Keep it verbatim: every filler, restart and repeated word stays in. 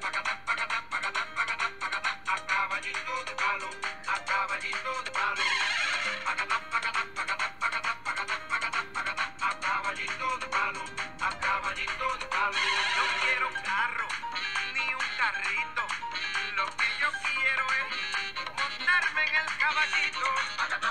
A caballito de palo, a caballito de palo. A caballito de palo, a caballito de palo. No quiero carro, ni un carrito. Lo que yo quiero es montarme en el caballito.